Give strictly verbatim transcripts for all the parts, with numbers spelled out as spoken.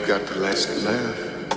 got the last laugh.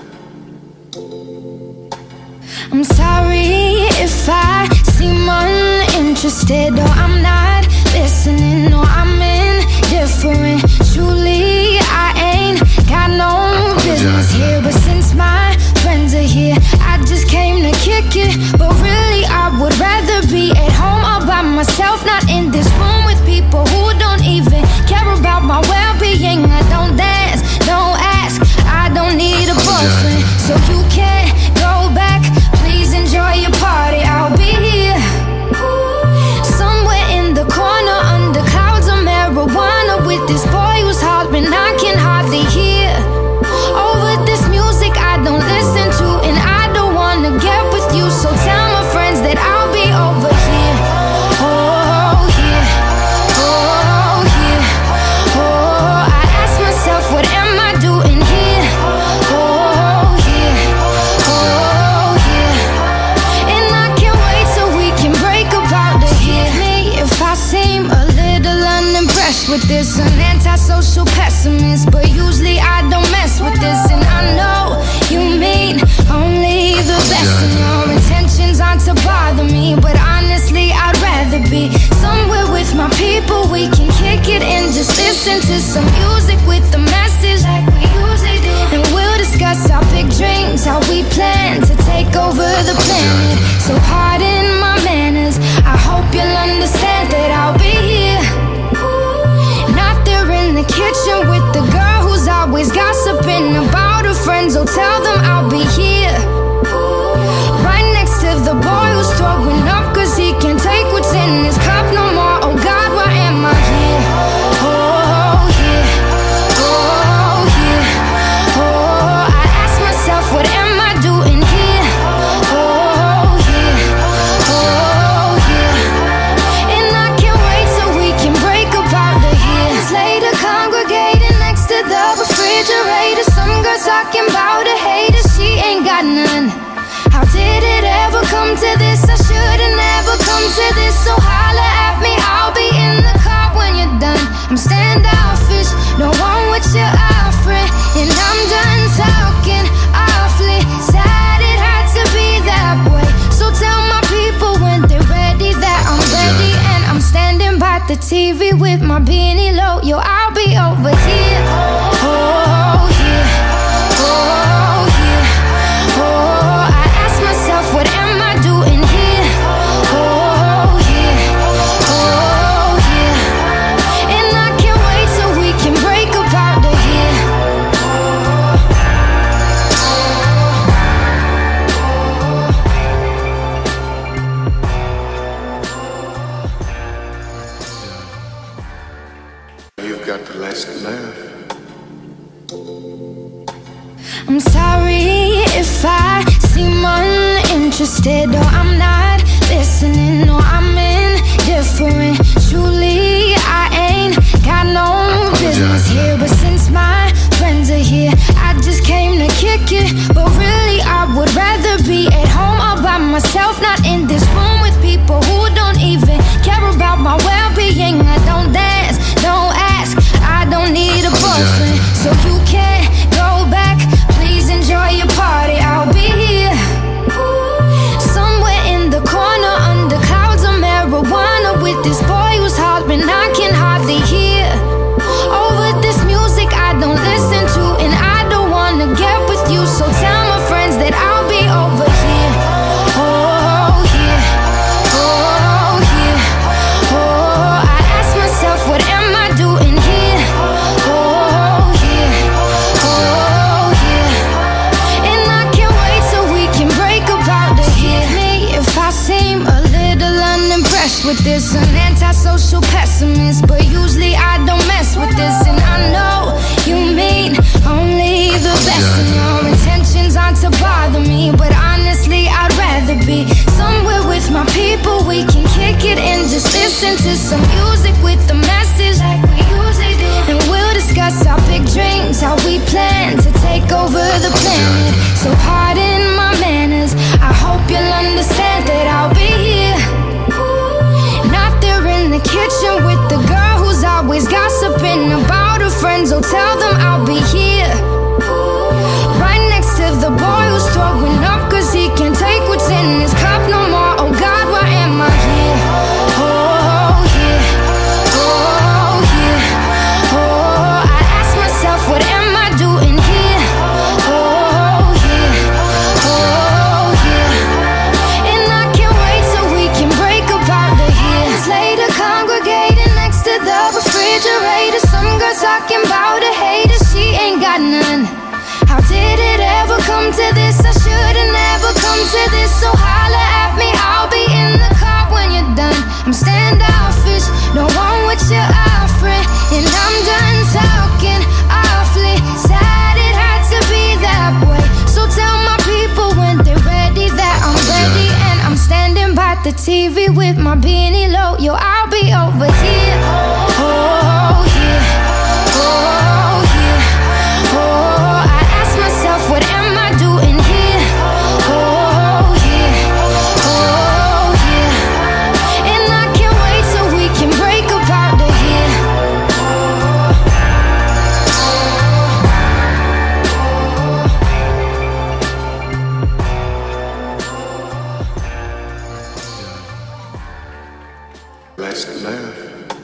I'm sorry if I seem uninterested, or I'm not listening, or I'm indifferent. Truly, I ain't got no business here, but since my friends are here, I just came to kick it. But really, I would rather be at home all by myself, not in this room with people who don't even care about my well-being. I don't dance, don't ask, I don't need a boyfriend, so you can't go back. Please enjoy your party, I'll be here somewhere in the corner under clouds of marijuana with this boy who's hollering I can hardly hear. Over this music I don't listen to, and I don't wanna get with you, so tell my friends that I'll be over here. Oh yeah, oh yeah, oh, I ask myself what am I doing here. Oh yeah, oh yeah, and I can't wait till we can break about the year. Me if I seem a little unimpressed with this, an antisocial pessimist, but usually I don't mess with this, and I know you mean only the best, and your intentions aren't to bother me, but honestly I'd rather be somewhere with my people. We can kick it and just listen to some music with the message like we usually do, and we'll discuss our big dreams, how we plan to take over the planet. So pardon my manners, I hope you'll understand that I'll be here, not there in the kitchen with the girl who's always gossiping about her friends. Oh, tell them I'll be here right next to the boy who's throwing up cause he can't take what's in his cup no more. Oh God, why am I here? Oh yeah, oh yeah, oh, I ask myself what am I doing here. Oh yeah, oh yeah, and I can't wait till we can break about the years later, congregating next to the refrigerator. Some girl talking about a hater, she ain't got none. How did it ever come to this? I should've never come to this. So holla at me, I'll be in the car when you're done. I'm standoffish, no one what you're offering, and I'm done talking awfully. Sad it had to be that way, so tell my people when they're ready that I'm ready, and I'm standing by the T V with my beanie low. Yo, I'll be over here. Oh yeah, oh yeah, oh, I ask myself what am I doing here. Oh yeah, oh yeah, and I can't wait till we can break about the year. You got the last laugh. I'm sorry if I seem uninterested, or I'm not listening, or I'm indifferent. Truly, I ain't got no business here, but since my friends are here, I just came to kick it. But really, I would rather be at home all by myself, not in this room with people who don't even care about my well-being. I don't dance, don't ask, I don't need a boyfriend, so you can't go back. Please enjoy your party, I'll be here somewhere in the corner under clouds of marijuana with this boy who's hollering I can hardly hear. Over this music I don't listen to, and I don't wanna get with you, so tell my friends that I'll be over here. Oh yeah, oh yeah, oh, I ask myself what am I doing here. Oh yeah, oh yeah, and I can't wait till we can break about the year. Me if I seem a little unimpressed with this, an antisocial pessimist, but usually I don't mess with this, and I know you mean only the best, and your intentions aren't to bother me, but honestly I'd rather be somewhere with my people. We can kick it and just listen to some music with the message like we usually do, and we'll discuss our big dreams, how we plan to take over the planet. So pardon my manners, I hope you'll understand that I'll be here, not there in the kitchen with the girl who's always gossiping about her friends. Oh, tell them I'll be here come to this. I should've never come to this. So holla at me, I'll be in the car when you're done. I'm standoffish, no one with your offering, and I'm done talking awfully sad. It had to be that way. So tell my people when they're ready that I'm ready, and I'm standing by the T V with my beanie low. Yo, I'll be over here. Oh yeah, oh yeah, oh. I ask myself, what am I doing here? Oh yeah, oh yeah. And I can't wait till we can break up out of here. Last laugh.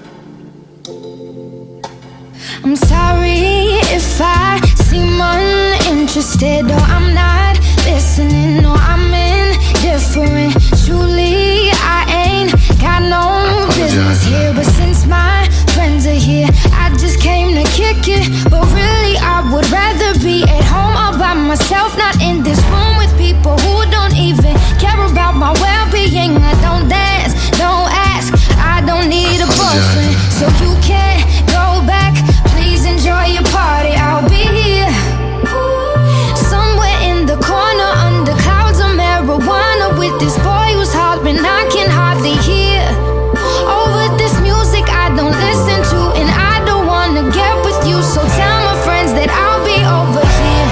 I'm sorry if I seem uninterested, or I'm not listening, or I'm indifferent. Truly, I ain't got no business here, but since my friends are here, I just came to kick it. But really, I would rather be at home all by myself, not in this room with people who don't even care about my well-being. I don't dance, don't ask, I don't need a boyfriend, so you can't go back. Please enjoy your party, I'll be here somewhere in the corner under clouds of marijuana with this boy who's hollering I can hardly hear. Over this music I don't listen to, and I don't wanna get with you, so tell my friends that I'll be over here.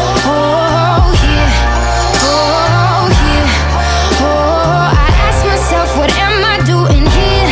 Oh yeah, oh yeah, oh. I ask myself, what am I doing here?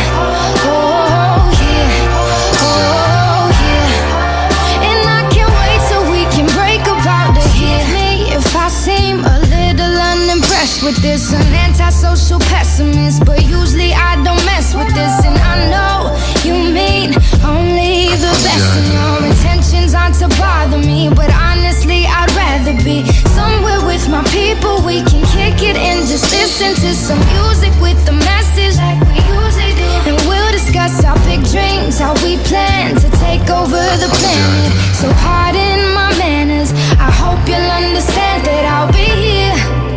Oh yeah, oh yeah. And I can't wait till we can break up out of here. Me if I seem a little unimpressed with this, an antisocial pessimist, but usually I don't mess with this. And I know you mean only the best, and your intentions aren't to bother me, but honestly I'd rather be somewhere with my people. We can kick it and just listen to some music with a message like we usually do, and we'll discuss our big dreams, how we plan to take over the planet. So pardon my manners, I hope you'll understand that I'll be here,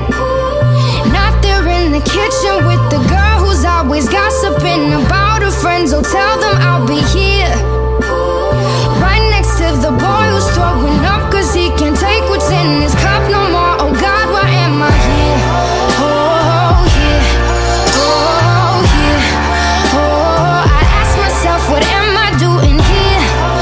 not there in the kitchen with the girl who's always gossiping about her friends. Oh, tell them I'll be here right next to the boy who's throwing up cause he can't take what's in his cup no more. Oh God, why am I here? Oh yeah, oh yeah, oh. I ask myself, what am I doing here?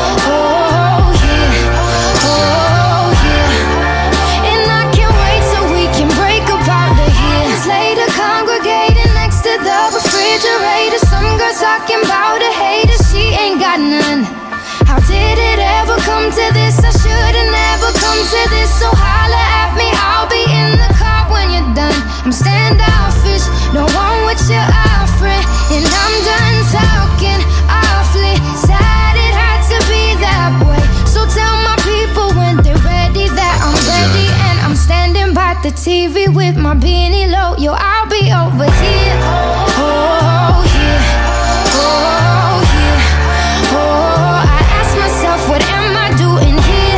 Oh yeah, oh yeah. And I can't wait till we can break up out of here. Later congregating next to the refrigerator, some girl talking about a hater, she ain't got none. How did it ever come to this? I should've never come to this. So holla at me, I'll be in the car when you're done. I'm standoffish, no one with your offering, and I'm done talking awfully sad. It had to be that way. So tell my people when they're ready that I'm ready, and I'm standing by the T V with my beanie low. Yo, I'll be over here. Oh yeah, oh yeah, oh. I ask myself, what am I doing here?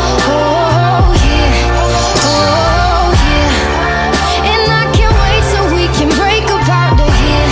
Oh yeah, oh yeah. And I can't wait till we can break up out of here.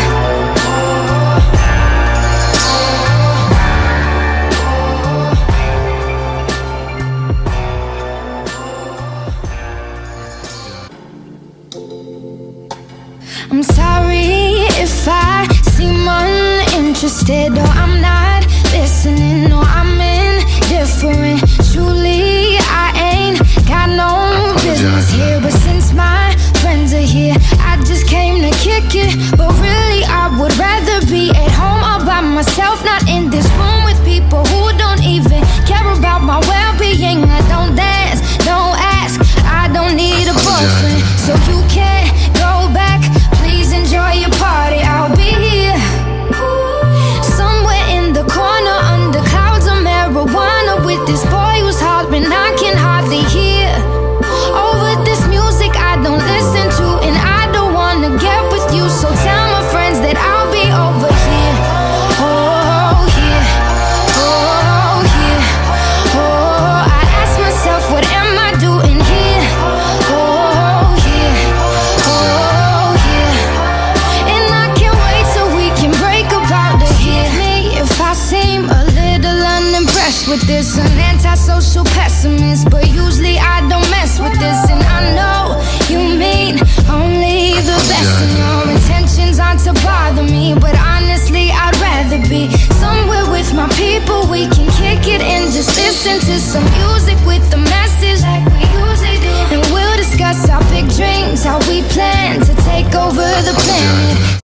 I'm sorry if I seem uninterested, or I'm not listening, or I'm indifferent. Truly, I ain't got no business here, but since my friends are here, I just came to kick it. But really, I would rather be at home all by myself, not in this room with people who don't even care about my well-being. I don't dance, don't ask, I don't need a boyfriend, so you can't go back. Please enjoy your party, I'll be here somewhere in the corner under clouds of marijuana with this boy who's hollering I can hardly listen to some music with the message like we usually do. And we'll discuss our big dreams, how we plan to take over the planet.